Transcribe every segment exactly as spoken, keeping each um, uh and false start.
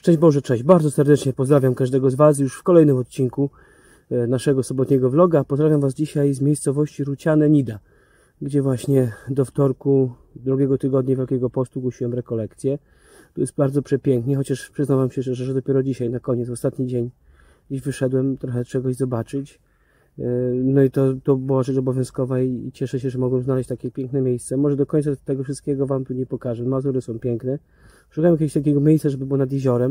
Szczęść Boże, cześć. Bardzo serdecznie pozdrawiam każdego z Was już w kolejnym odcinku naszego sobotniego vloga. Pozdrawiam Was dzisiaj z miejscowości Ruciane Nida, gdzie właśnie do wtorku drugiego tygodnia Wielkiego Postu głosiłem rekolekcję. Tu jest bardzo przepięknie, chociaż przyznam Wam się, że, że dopiero dzisiaj, na koniec, ostatni dzień, gdzieś wyszedłem trochę czegoś zobaczyć. No i to, to była rzecz obowiązkowa i cieszę się, że mogłem znaleźć takie piękne miejsce. Może do końca tego wszystkiego Wam tu nie pokażę. Mazury są piękne. Szukałem jakiegoś takiego miejsca, żeby było nad jeziorem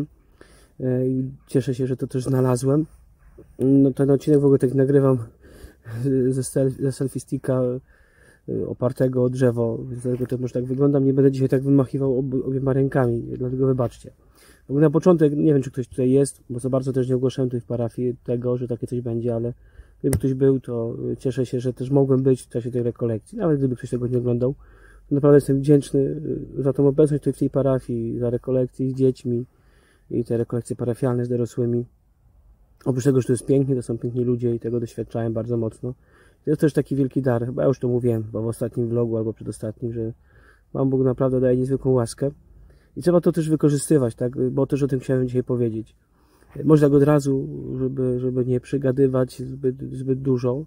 i cieszę się, że to też znalazłem. No ten odcinek w ogóle tak nagrywam ze, sel ze selfie sticka opartego o drzewo, więc dlatego to może tak wyglądam. Nie będę dzisiaj tak wymachiwał ob obiema rękami, dlatego wybaczcie. Na początek, nie wiem czy ktoś tutaj jest, bo za bardzo też nie ogłaszałem tutaj w parafii tego, że takie coś będzie, ale gdyby ktoś był, to cieszę się, że też mogłem być w czasie tej rekolekcji, nawet gdyby ktoś tego nie oglądał. Naprawdę jestem wdzięczny za tą obecność tutaj w tej parafii, za rekolekcje z dziećmi i te rekolekcje parafialne z dorosłymi. Oprócz tego, że to jest pięknie, to są piękni ludzie i tego doświadczałem bardzo mocno. To jest też taki wielki dar, chyba ja już to mówiłem, chyba w ostatnim vlogu albo przedostatnim, że Pan Bóg naprawdę daje niezwykłą łaskę i trzeba to też wykorzystywać, tak? Bo też o tym chciałem dzisiaj powiedzieć. Może tak od razu, żeby, żeby nie przygadywać zbyt, zbyt dużo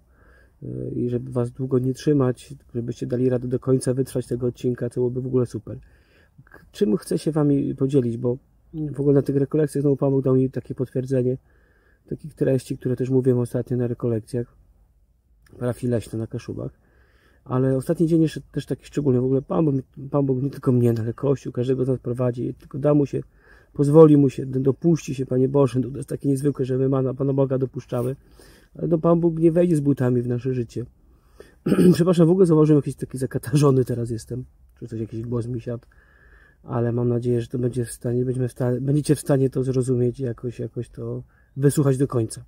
i żeby Was długo nie trzymać, żebyście dali radę do końca wytrwać tego odcinka, to byłoby w ogóle super. Czym chcę się Wami podzielić, bo w ogóle na tych rekolekcjach znowu Pan Bóg dał mi takie potwierdzenie takich treści, które też mówiłem ostatnio na rekolekcjach parafii Leśno na Kaszubach. Ale ostatni dzień jeszcze też taki szczególny. W ogóle Pan Bóg, Pan Bóg nie tylko mnie, ale Kościół, każdego z nas prowadzi. Tylko da mu się, pozwoli mu się, dopuści się, Panie Boże. To jest takie niezwykłe, że my Pana, Pana Boga dopuszczamy. Ale no, Pan Bóg nie wejdzie z butami w nasze życie. Przepraszam, w ogóle zauważyłem jakiś taki zakatarzony teraz jestem. Czy coś, jakiś głos mi siadł. Ale mam nadzieję, że to będzie w stanie, będziemy w stanie, będziecie w stanie to zrozumieć i jakoś, jakoś to wysłuchać do końca.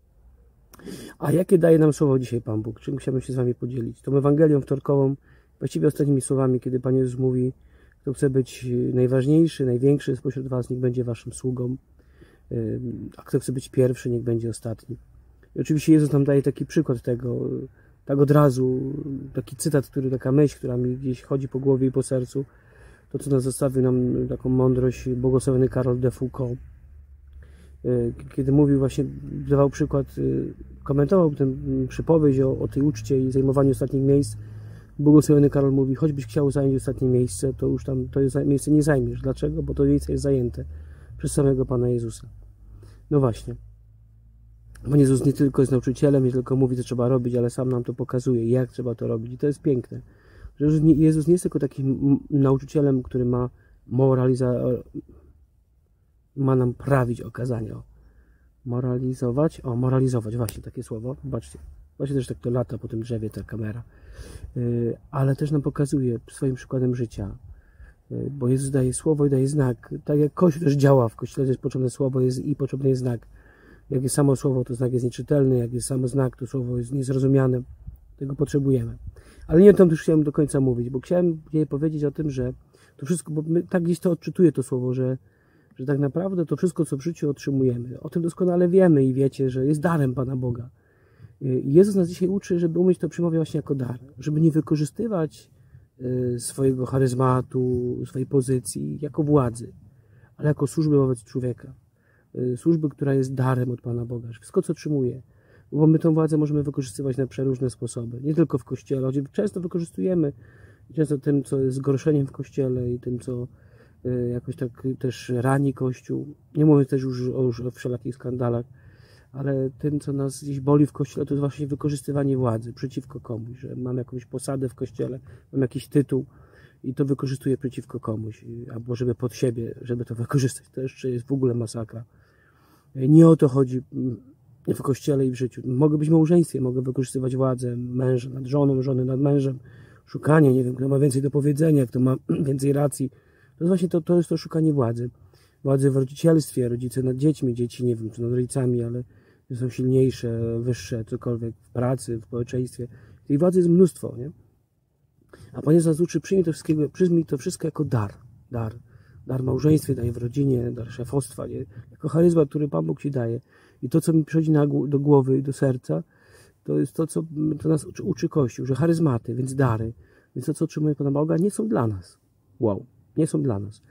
A jakie daje nam słowo dzisiaj Pan Bóg? Czym chciałbym się z Wami podzielić? Tą Ewangelią wtorkową, właściwie ostatnimi słowami, kiedy Pan Jezus mówi, kto chce być najważniejszy, największy spośród Was, niech będzie Waszym sługą, a kto chce być pierwszy, niech będzie ostatni. I oczywiście Jezus nam daje taki przykład tego, tak od razu, taki cytat, który, taka myśl, która mi gdzieś chodzi po głowie i po sercu, to co nas zostawił nam taką mądrość błogosławiony Karol de Foucault, kiedy mówił właśnie, dawał przykład, komentował ten przypowieść o, o tej uczcie i zajmowaniu ostatnich miejsc. Błogosławiony Karol mówi, choćbyś chciał zająć ostatnie miejsce, to już tam to miejsce nie zajmiesz. Dlaczego? Bo to miejsce jest zajęte przez samego Pana Jezusa. No właśnie. Pan Jezus nie tylko jest nauczycielem, nie tylko mówi, co trzeba robić, ale sam nam to pokazuje, jak trzeba to robić. I to jest piękne. Że Jezus nie jest tylko takim nauczycielem, który ma moralizować, ma nam prawić okazania. Moralizować? O, moralizować, właśnie takie słowo. Zobaczcie, właśnie też tak to lata po tym drzewie ta kamera. Yy, ale też nam pokazuje swoim przykładem życia. Yy, bo Jezus daje słowo i daje znak. Tak jak Kościół też działa, w Kościele jest potrzebne słowo jest, i potrzebny jest znak. Jak jest samo słowo, to znak jest nieczytelny. Jak jest samo znak, to słowo jest niezrozumiane. Tego potrzebujemy. Ale nie o tym też chciałem do końca mówić, bo chciałem jej powiedzieć o tym, że to wszystko, bo my, tak gdzieś to odczytuję to słowo, że że tak naprawdę to wszystko, co w życiu otrzymujemy, o tym doskonale wiemy i wiecie, że jest darem Pana Boga. I Jezus nas dzisiaj uczy, żeby umieć to przyjmować właśnie jako dar, żeby nie wykorzystywać swojego charyzmatu, swojej pozycji jako władzy, ale jako służby wobec człowieka. Służby, która jest darem od Pana Boga, że wszystko, co otrzymuje, bo my tę władzę możemy wykorzystywać na przeróżne sposoby, nie tylko w Kościele, choć często wykorzystujemy, często tym, co jest zgorszeniem w Kościele i tym, co jakoś tak też rani Kościół. Nie mówię też już o, już o wszelakich skandalach, ale tym, co nas gdzieś boli w Kościele, to jest właśnie wykorzystywanie władzy przeciwko komuś, że mam jakąś posadę w Kościele, mam jakiś tytuł i to wykorzystuję przeciwko komuś, albo żeby pod siebie, żeby to wykorzystać. To jeszcze jest w ogóle masakra. Nie o to chodzi w Kościele i w życiu. Mogę być w małżeństwie, mogę wykorzystywać władzę męża nad żoną, żony nad mężem, szukanie, nie wiem, kto ma więcej do powiedzenia, kto ma więcej racji. To jest właśnie to, to jest to szukanie władzy. Władzy w rodzicielstwie, rodzice nad dziećmi, dzieci, nie wiem, czy nad rodzicami, ale są silniejsze, wyższe, cokolwiek, w pracy, w społeczeństwie. Tej władzy jest mnóstwo, nie? A Pan Jezus nas uczy, przyjmij to wszystkiego, przyjmij to wszystko jako dar. Dar. Dar w małżeństwie daje w rodzinie, dar szefostwa, nie? Jako charyzma, który Pan Bóg Ci daje. I to, co mi przychodzi na, do głowy i do serca, to jest to, co to nas uczy, uczy Kościół, że charyzmaty, więc dary, więc to, co otrzymuje Pana Boga, nie są dla nas. Wow. Nie są dla nas.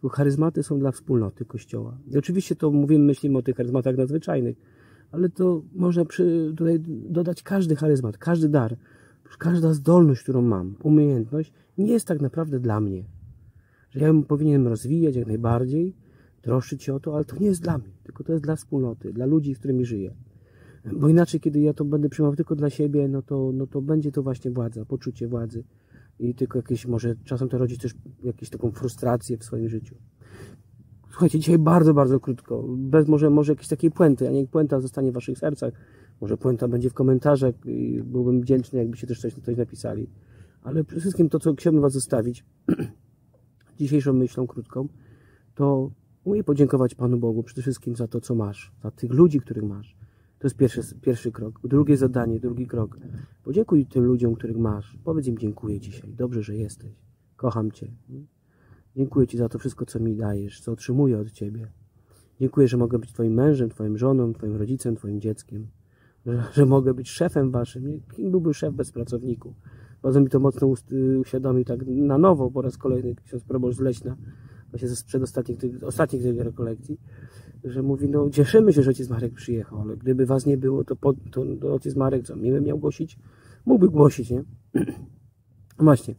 tylko charyzmaty są dla wspólnoty Kościoła. I oczywiście to mówimy, myślimy o tych charyzmatach nadzwyczajnych, ale to można przy, tutaj dodać każdy charyzmat, każdy dar, każda zdolność, którą mam, umiejętność, nie jest tak naprawdę dla mnie. Że ja ją powinienem rozwijać jak najbardziej, troszczyć się o to, ale to nie jest dla mnie, tylko to jest dla wspólnoty, dla ludzi, z którymi żyję. Bo inaczej, kiedy ja to będę przyjmował tylko dla siebie, no to, no to będzie to właśnie władza, poczucie władzy i tylko jakieś, może czasem to rodzi też jakąś taką frustrację w swoim życiu. Słuchajcie, dzisiaj bardzo, bardzo krótko, bez może, może jakiejś takiej puenty, a niech puenta zostanie w waszych sercach, może puenta będzie w komentarzach i byłbym wdzięczny, jakbyście też coś, coś napisali. Ale przede wszystkim to, co chciałbym was zostawić dzisiejszą myślą krótką, to umie podziękować Panu Bogu przede wszystkim za to, co masz, za tych ludzi, których masz. To jest pierwszy, pierwszy krok. Drugie zadanie, drugi krok. Podziękuj tym ludziom, których masz. Powiedz im dziękuję dzisiaj. Dobrze, że jesteś. Kocham Cię. Dziękuję Ci za to wszystko, co mi dajesz, co otrzymuję od Ciebie. Dziękuję, że mogę być Twoim mężem, Twoim żoną, Twoim rodzicem, Twoim dzieckiem. Że, że mogę być szefem Waszym. Kim byłby szef bez pracowników? Bardzo mi to mocno uświadomił tak na nowo, po raz kolejny ksiądz proboszcz z Leśna, właśnie z przedostatnich tych, ostatnich tych rekolekcji, że mówi, no cieszymy się, że ojciec Marek przyjechał, ale gdyby was nie było, to, po, to, to ojciec Marek co, nie miał głosić? Mógłby głosić, nie? Właśnie.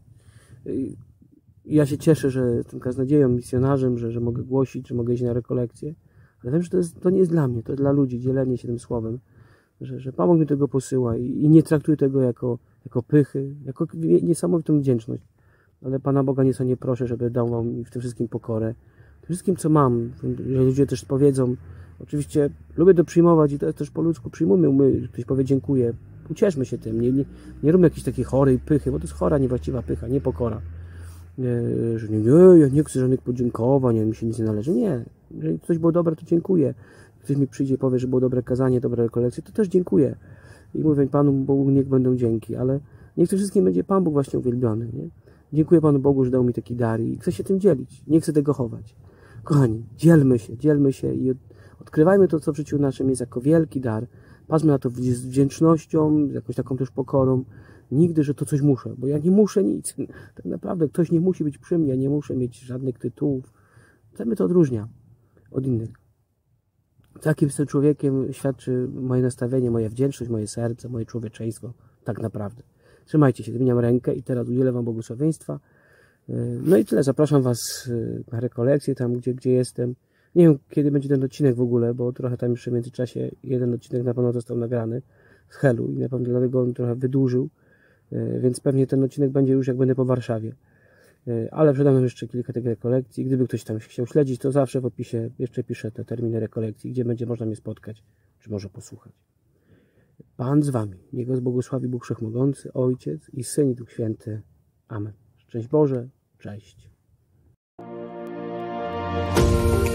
Ja się cieszę, że jestem kaznodzieją, misjonarzem, że, że mogę głosić, że mogę iść na rekolekcję, ale wiem, że to, jest, to nie jest dla mnie, to jest dla ludzi, dzielenie się tym słowem, że, że Pan Bóg mi tego posyła i, i nie traktuję tego jako, jako pychy, jako niesamowitą wdzięczność. Ale Pana Boga nieco nie proszę, żeby dał mi w tym wszystkim pokorę. W tym wszystkim, co mam, że ludzie też powiedzą. Oczywiście lubię to przyjmować i to jest też po ludzku. Przyjmujmy, my, ktoś powie dziękuję. Ucieszmy się tym. Nie, nie, nie róbmy jakiejś takiej chorej pychy, bo to jest chora, niewłaściwa pycha, nie pokora. Nie, że nie, nie, ja nie chcę żadnych podziękowań, mi się nic nie należy. Nie. Jeżeli coś było dobre, to dziękuję. Ktoś mi przyjdzie i powie, że było dobre kazanie, dobre rekolekcje, to też dziękuję. I mówię Panu Bogu, niech będą dzięki, ale niech to wszystkim będzie Pan Bóg właśnie uwielbiony, nie? Dziękuję Panu Bogu, że dał mi taki dar i chcę się tym dzielić. Nie chcę tego chować. Kochani, dzielmy się, dzielmy się i odkrywajmy to, co w życiu naszym jest jako wielki dar. Patrzmy na to z wdzięcznością, z jakąś taką też pokorą. Nigdy, że to coś muszę, bo ja nie muszę nic. Tak naprawdę ktoś nie musi być przy mnie, ja nie muszę mieć żadnych tytułów. Co mnie to odróżnia od innych. Takim jestem człowiekiem świadczy moje nastawienie, moja wdzięczność, moje serce, moje człowieczeństwo. Tak naprawdę. Trzymajcie się, wymieniam rękę i teraz udzielę Wam błogosławieństwa. No i tyle, zapraszam Was na rekolekcję tam, gdzie, gdzie jestem. Nie wiem, kiedy będzie ten odcinek w ogóle, bo trochę tam jeszcze w międzyczasie jeden odcinek na pewno został nagrany z Helu i na pewno dlatego on trochę wydłużył, więc pewnie ten odcinek będzie już jak będę po Warszawie. Ale przede mną jeszcze kilka tych rekolekcji. Gdyby ktoś tam chciał śledzić, to zawsze w opisie jeszcze piszę te terminy rekolekcji, gdzie będzie można mnie spotkać, czy może posłuchać. Pan z Wami. Niech Was błogosławi Bóg Wszechmogący, Ojciec i Syn i Duch Święty. Amen. Szczęść Boże. Cześć.